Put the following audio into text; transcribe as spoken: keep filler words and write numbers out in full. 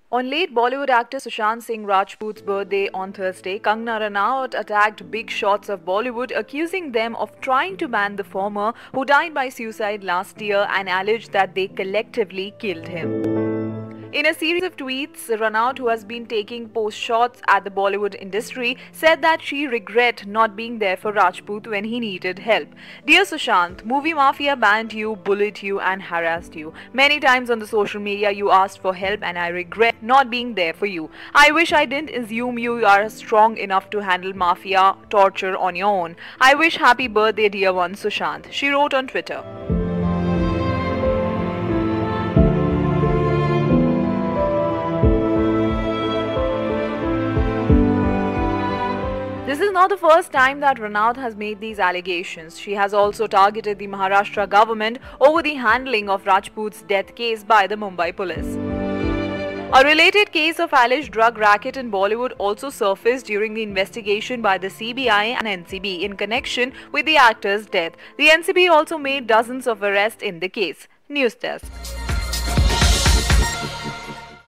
On late Bollywood actor Sushant Singh Rajput's birthday on Thursday, Kangana Ranaut attacked big shots of Bollywood, accusing them of trying to ban the former, who died by suicide last year, and alleged that they collectively killed him. In a series of tweets, Ranaut, who has been taking post shots at the Bollywood industry, said that she regret not being there for Rajput when he needed help. Dear Sushant, movie mafia banned you, bullied you and harassed you. Many times on the social media you asked for help and I regret not being there for you. I wish I didn't assume you are strong enough to handle mafia torture on your own. I wish happy birthday dear one Sushant, she wrote on Twitter. This is not the first time that Ranaut has made these allegations. She has also targeted the Maharashtra government over the handling of Rajput's death case by the Mumbai police. A related case of alleged drug racket in Bollywood also surfaced during the investigation by the C B I and N C B in connection with the actor's death. The N C B also made dozens of arrests in the case. News Desk.